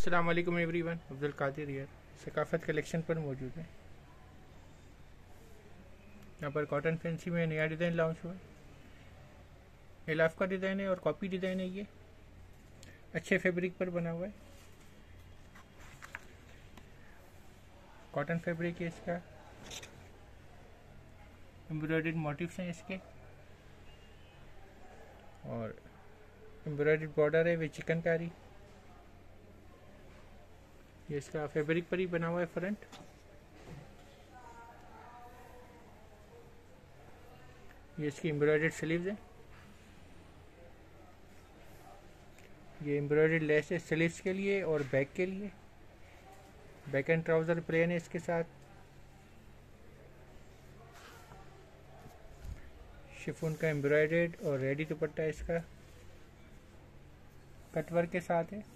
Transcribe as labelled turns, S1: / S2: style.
S1: अस्सलाम वालेकुम everyone, Abdul Kadir here Saqafat collection पर मौजूद है। यहाँ पर कॉटन फैंसी में नया डिज़ाइन लॉन्च हुआ है। एलाफ का डिज़ाइन है और कॉपी डिज़ाइन है। ये अच्छे फैब्रिक पर बना हुआ है। कॉटन फैब्रिक है इसका। एम्ब्रॉयडर्ड मोटिव्स हैं इसके और एम्ब्रॉयडर्ड बॉर्डर है वे चिकनकारी। ये इसका फैब्रिक पर ही बना हुआ है फ्रंट। ये इसकी एम्ब्रॉयडर्ड स्लीव्स है। ये एम्ब्रॉयडर्ड लेस है स्लीव्स के लिए और बैक के लिए। बैक एंड ट्राउज़र प्लेन है इसके साथ। शिफॉन का एम्ब्रॉयडर्ड और रेडी दुपट्टा इसका कटवर्क के साथ है।